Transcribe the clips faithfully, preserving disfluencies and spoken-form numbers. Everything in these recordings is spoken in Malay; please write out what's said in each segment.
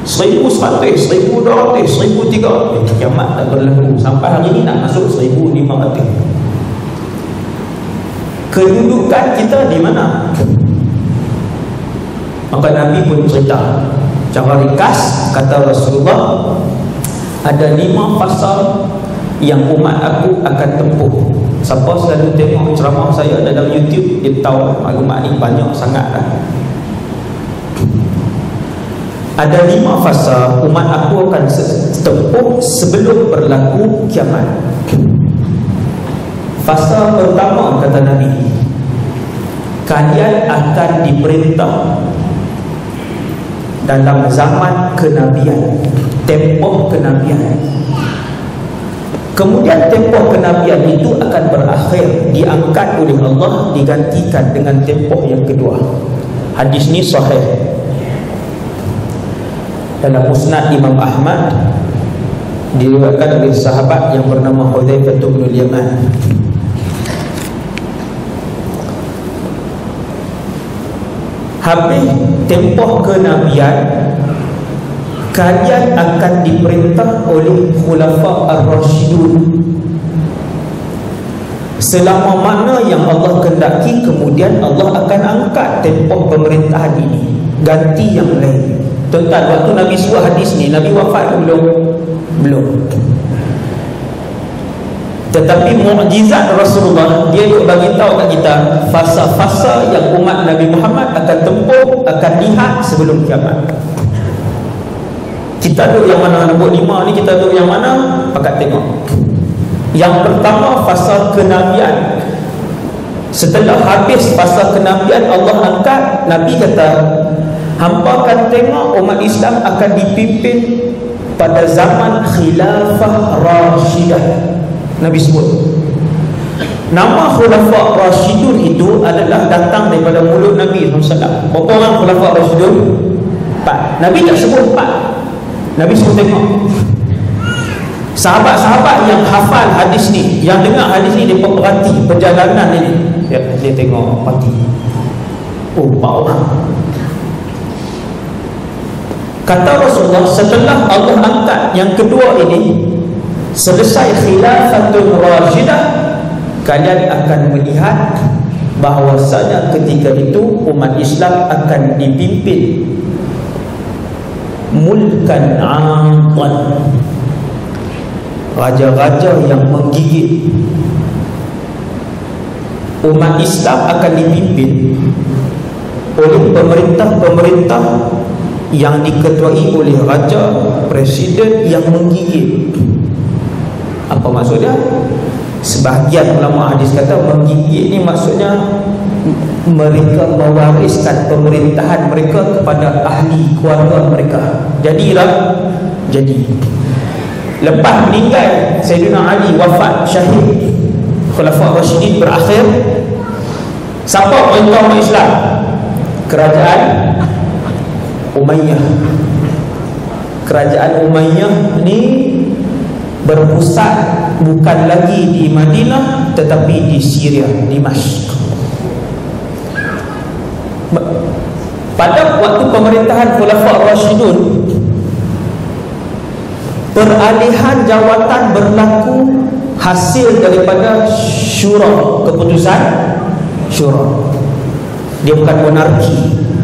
Seribu seratus, seribu dua ratus, seribu tiga ratus. Kiamat tak berlaku. Sampai hari ini nak masuk seribu lima ratus. Kedudukan kita di mana? Maka Nabi pun cerita cara ringkas, kata Rasulullah, ada lima fasa yang umat aku akan tempuh. Siapa selalu tengok ceramah saya dalam YouTube, dia tahu maklumat ni banyak sangat dah. Ada lima fasa umat aku akan tempuh sebelum berlaku kiamat. Fasa pertama, kata Nabi, kalian akan diperintah dalam zaman kenabian, tempoh kenabian. Kemudian tempoh kenabian itu akan berakhir, diangkat oleh Allah, digantikan dengan tempoh yang kedua. Hadis ni sahih dalam Musnad Imam Ahmad, diriwayatkan oleh sahabat yang bernama Hudzaifah bin Yaman. Habis tempoh kenabian, kalian akan diperintah oleh Khulafa Ar-Rasyidun. Selama mana yang Allah kendaki, kemudian Allah akan angkat tempoh pemerintahan ini, ganti yang lain. Tuan-tuan, waktu Nabi suruh hadis ni, Nabi wafat belum? Belum. Tetapi mukjizat Rasulullah, dia duk bagi tahu kat kita fasa-fasa yang umat Nabi Muhammad akan tempuh, akan lihat sebelum kiamat. Kita duk yang mana? Nombor lima ni kita duk yang mana? Pakat tengok. Yang pertama, fasa kenabian. Setelah habis fasa kenabian, Allah angkat. Nabi kata, hampa akan tengok umat Islam akan dipimpin pada zaman khilafah rasyidah. Nabi sebut nama Khulafa Rasyidun itu adalah datang daripada mulut Nabi sallallahu alaihi wasallam. Berapa orang Khulafa Rasyidun? Empat. Nabi tak sebut empat, Nabi sebut tengok. Sahabat-sahabat yang hafal hadis ni, yang dengar hadis ni, dia perhati perjalanan ini, ya, dia tengok mati. Oh, empat orang. Kata Rasulullah, setelah Allah angkat yang kedua ini, selesai khilafatul rasyidah, kalian akan melihat bahawasanya ketika itu umat Islam akan dipimpin mulkan amtan, raja-raja yang menggigit. Umat Islam akan dipimpin oleh pemerintah-pemerintah yang diketuai oleh raja, presiden yang menggigit. Apa maksudnya? Sebahagian ulama hadis kata menggigit ni maksudnya mereka mewariskan pemerintahan mereka kepada ahli keluarga mereka. Jadilah jadi lepas meninggal Sayyidina Ali, wafat, syahid, Khulafa Rasyidin berakhir, siapa perintah umat Islam? Kerajaan Umayyah. Kerajaan Umayyah ni berpusat bukan lagi di Madinah tetapi di Syria, Dimashq. Pada waktu pemerintahan Khulafa Rasyidun, peralihan jawatan berlaku hasil daripada syura, keputusan syura. Dia bukan monarki.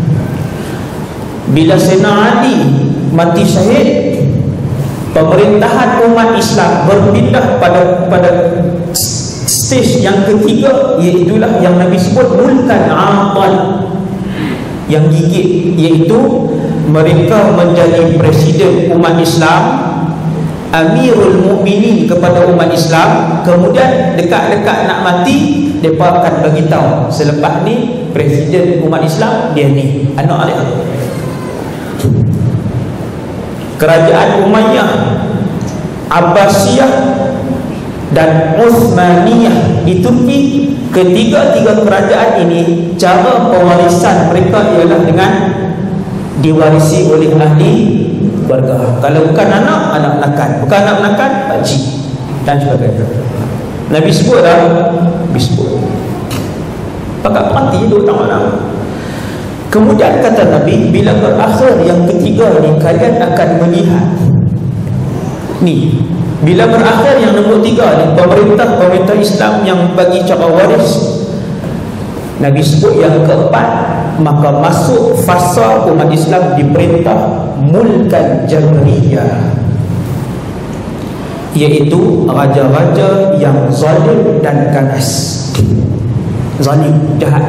Bila Sayyidina Ali mati syahid, pemerintahan umat Islam berpindah pada pada stage yang ketiga, iaitulah yang Nabi sebut mulkan amtan, yang gigit, iaitu mereka menjadi presiden umat Islam, Amirul Mukminin kepada umat Islam. Kemudian dekat-dekat nak mati, mereka akan bagi tahu selepas ni presiden umat Islam dia ni, anak dia. Kerajaan Umayyah, Abbasiyah dan Uthmaniyah di Turki, ketiga-tiga kerajaan ini cara pewarisan mereka ialah dengan diwarisi oleh ahli keluarga. Kalau bukan anak, anak menakan. Bukan anak menakan, pakcik dan sebagainya. Nabi sebut dah, Nabi sebut. Pakat perhati dua tak mana. Kemudian kata Nabi, bila berakhir yang ketiga ni kalian akan melihat ni, bila berakhir yang nombor tiga ni, pemerintah pemerintah Islam yang bagi cara waris, Nabi sebut yang keempat, maka masuk fasa umat Islam diperintah mulkan jabriyah, iaitu raja-raja yang zalim dan ganas. Zalim, jahat.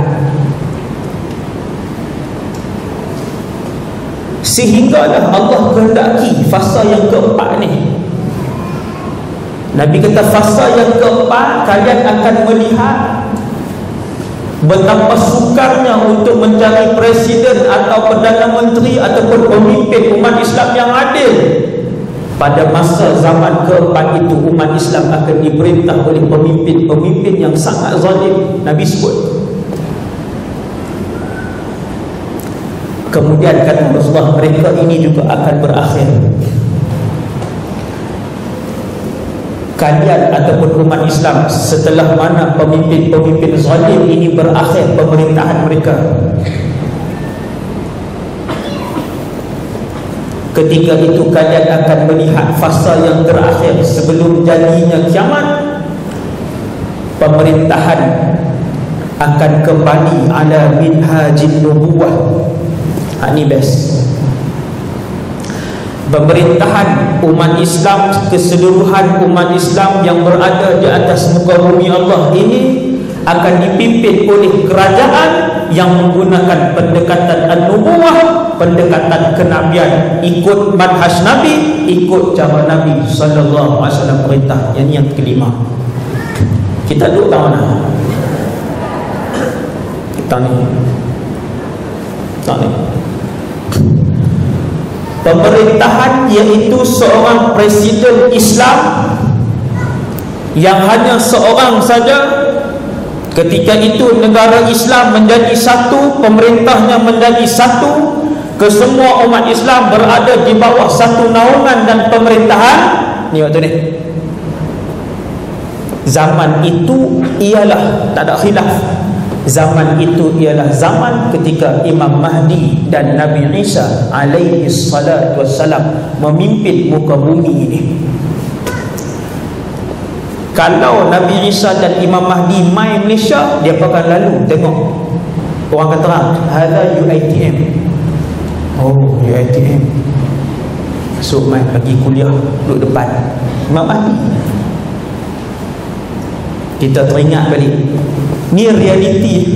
Sehinggalah Allah kehendaki fasa yang keempat ni. Nabi kata fasa yang keempat kalian akan melihat betapa sukarnya untuk mencari presiden atau perdana menteri ataupun pemimpin umat Islam yang adil. Pada masa zaman keempat itu, umat Islam akan diperintah oleh pemimpin-pemimpin yang sangat zalim. Nabi sebut. Kemudian kata Rasulullah, mereka ini juga akan berakhir. Kalian ataupun umat Islam setelah mana pemimpin-pemimpin zalim ini berakhir pemerintahan mereka, ketika itu kalian akan melihat fasa yang terakhir sebelum jadinya kiamat. Pemerintahan akan kembali ala minhajin nubuwah. Ha, ini best. Pemerintahan umat Islam, keseluruhan umat Islam yang berada di atas muka bumi Allah ini akan dipimpin oleh kerajaan yang menggunakan pendekatan an-nubuwah, pendekatan kenabian, ikut manhaj Nabi, ikut cara Nabi sallallahu alaihi wasallam perintah. Yang yang kelima. Kita duduk tahu mana? Kita ni. Kita ni. Pemerintahan iaitu seorang presiden Islam yang hanya seorang saja. Ketika itu negara Islam menjadi satu, pemerintahnya menjadi satu, kesemua umat Islam berada di bawah satu naungan dan pemerintahan. Ni waktu ni. Zaman itu ialah, tak ada khilaf, zaman itu ialah zaman ketika Imam Mahdi dan Nabi Isa alaihi salatu wassalam memimpin muka bumi ini. Kalau Nabi Isa dan Imam Mahdi mai Malaysia, dia akan lalu tengok. Orang kata terang, hadha U I T M. Oh, U I T M. Masuk mai pergi kuliah, duduk depan Imam Mahdi. Kita teringat balik, ni realiti.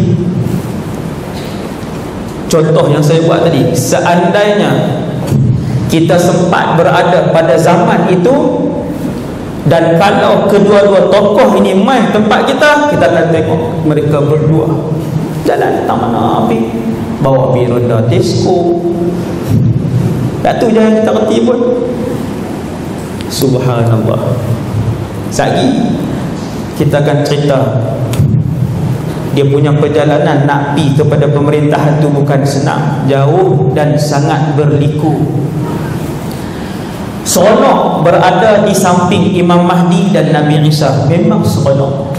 Contoh yang saya buat tadi, seandainya kita sempat berada pada zaman itu, dan kalau kedua-dua tokoh ini mai tempat kita, kita akan tengok mereka berdua jalan tak mana habis, bawa bironda disco. Tak tu je yang kita reti pun. Subhanallah. Sagi kita akan cerita dia punya perjalanan nak pergi kepada pemerintahan tu bukan senang, jauh dan sangat berliku. Seronok berada di samping Imam Mahdi dan Nabi Isa, memang seronok.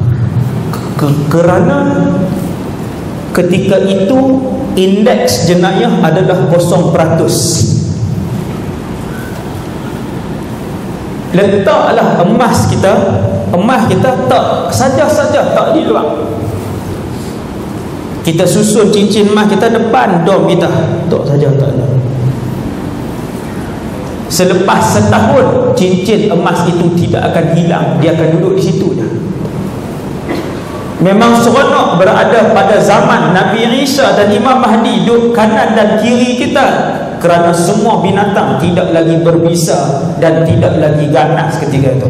Kerana ketika itu indeks jenayah adalah kosong peratus. Letaklah emas kita, emas kita tak saja-saja tak di luar. Kita susun cincin emas kita depan dom kita, tak saja tak ada. Selepas setahun cincin emas itu tidak akan hilang, dia akan duduk di situ dah. Memang seronok berada pada zaman Nabi Isa dan Imam Mahdi duduk kanan dan kiri kita, kerana semua binatang tidak lagi berbisa dan tidak lagi ganas ketika itu.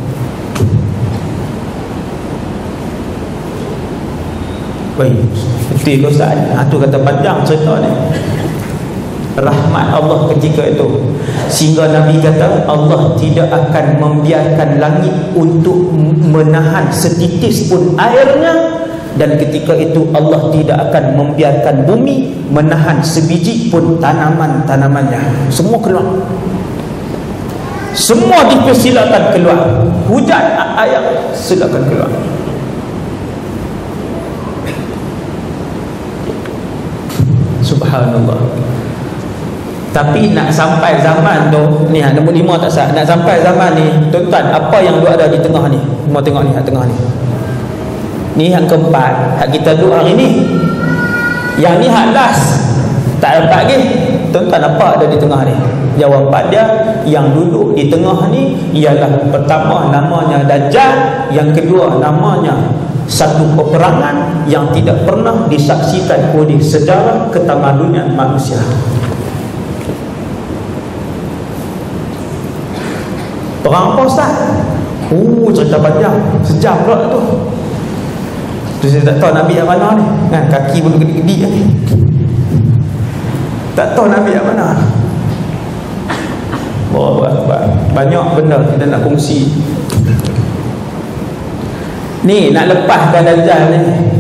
Baik, betul ke Ustaz? Itu kata panjang cerita ni. Rahmat Allah ketika itu, sehingga Nabi kata Allah tidak akan membiarkan langit untuk menahan setitis pun airnya, dan ketika itu Allah tidak akan membiarkan bumi menahan sebiji pun tanaman-tanamannya. Semua keluar, semua dipersilakan keluar. Hujan air silakan keluar. Subhanallah. Tapi nak sampai zaman tu ni, nombor lima tak sah. Nak sampai zaman ni, tuan-tuan, apa yang duk ada di tengah ni? Mau tengok ni, kat tengah ni. Ni yang keempat, hak kita duduk hari ni. Yang ni hak last, tak dapat lagi. Tuan-tuan, apa ada di tengah ni? Jawapan dia, yang duduk di tengah ni ialah pertama namanya Dajjal, yang kedua namanya satu peperangan yang tidak pernah disaksikan oleh sejarah ketamadunan manusia. Perang apa Ustaz? Oh, cerita panjang, sejam pula tu. Tu saya tak tahu Nabi yang mana ni, kan, kaki pun gede-gede ni. Tak tahu Nabi yang mana. Oh, banyak benda kita nak kongsi. Ni nak lepaskan Dajjal ni,